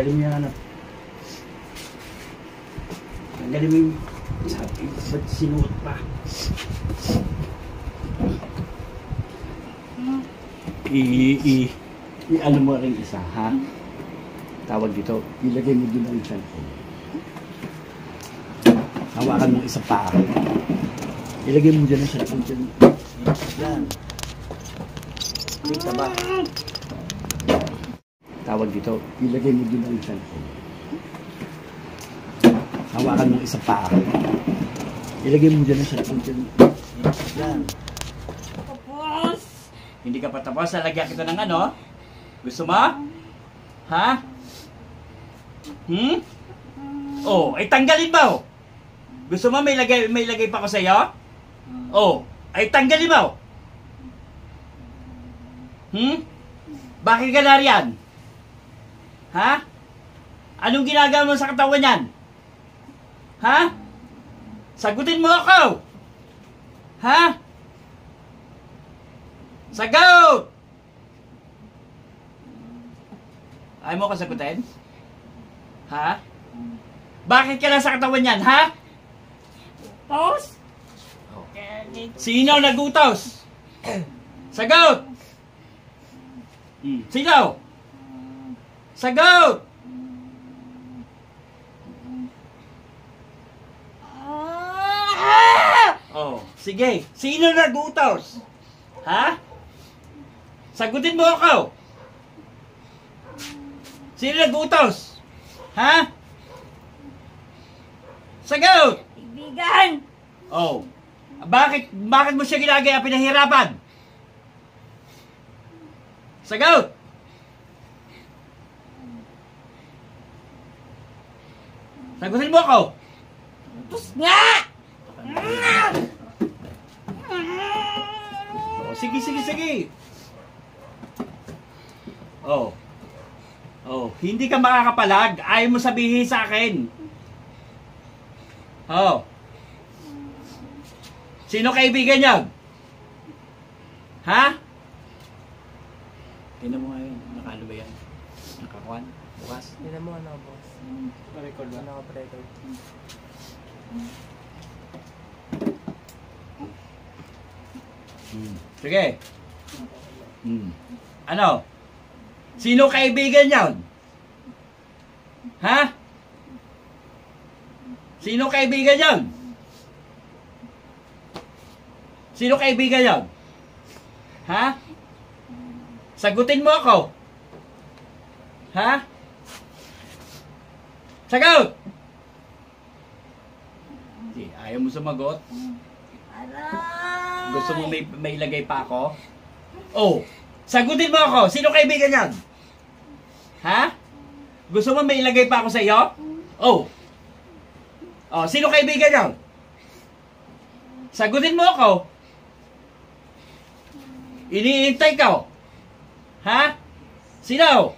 Tanggalin mo yung ano. Tanggalin mo yung sabi. Ba't sinuot pa? I-ano mo rin isa, ha? Tawag dito. Ilagay mo doon ang cellphone. Hawakan mo isa pa. Ilagay mo dyan ang cellphone dyan. Yan. Kita ba? Tawag dito. Ilagay mo doon ang cellphone. Hawakan mo isa pa. Ilagay mo dyan ang cellphone dyan. Yan. Tapos! Hindi ka pa tapos. Lalagyan kita ng ano? Gusto mo? Ha? Oh, ay tanggalin mo! Gusto mo may lagay pa ko sa iyo? Oh, ay tanggalin mo! Bakit ka nariyan? Ha? Anong ginagawa mo sa katawan niyan? Ha? Sagutin mo ako! Ha? Sagot! Ayaw mo ko sagutin? Ha? Bakit ka nasa katawan niyan, ha? Tapos! Sino nagutos? Sagot! Sino? Sagot! Oh, sige. Sino nagutos? Ha? Sagutin mo ako. Sino nagutos? Ha? Sagot! Kaibigan! Oh. Bakit mo siya ginagaya pinahirapan? Sagot! Sagutin mo ako. Tapos nga! Oh, sige. Oh. Oh, hindi ka makakapalag. Ayaw mo sabihin sa akin. Oh. Sino kaibigan niya? Ha? Tingnan mo ngayon. Nakano ba yan? Nakakuan? Bukas? Tignan mo ano, boss. Record ba? Naka-record. Sige. Ano? Sino kaibigan niya? Ha? Sino kaibigan niya? Sino kaibigan niya? Ha? Sagutin mo ako. Ha? Sagot! Ayaw mo sumagot? Aray! Gusto mo may ilagay pa ako? Oh, sagutin mo ako. Sino kaibigan niyan? Ha? Gusto mo may ilagay pa ako sa iyo? Oh. Oh, sino kaibigan niyan? Sagutin mo ako. Iniintay ka. Ha? Sino?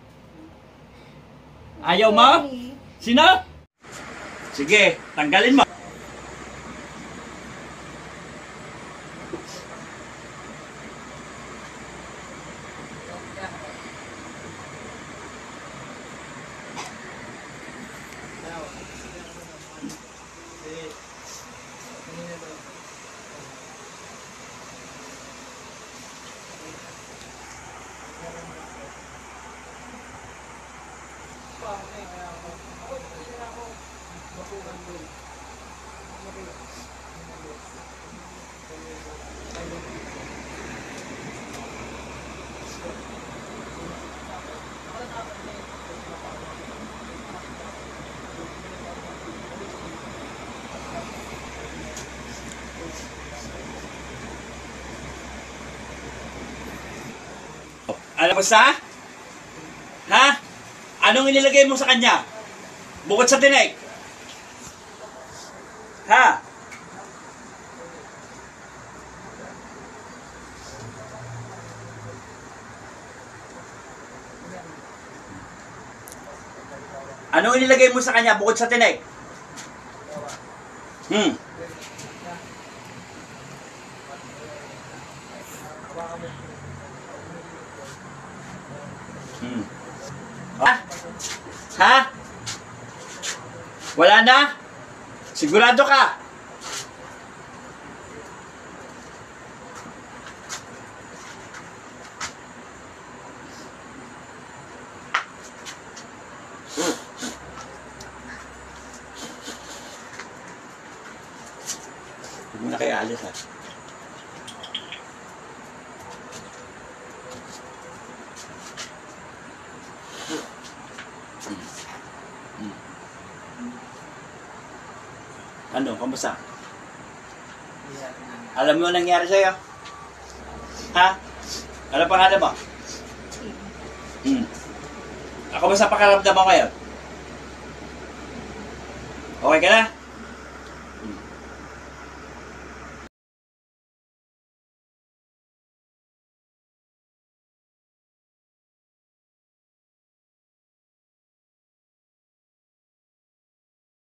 Ayaw mo? Sino? Sige, tanggalin mo. Alam mo sa? Ha? Anong inilagay mo sa kanya? Bukod sa tinik? Ha? Anong inilagay mo sa kanya bukod sa tinik? Ah? Ha? Wala na? Sigurado ka? Huwag mo na kayo alis, ha? Ano, kamusta? Alam mo ang nangyari sa'yo? Ha? Ano pangalan mo? Ako ba sa pakaramdam mo ngayon? Okay ka na?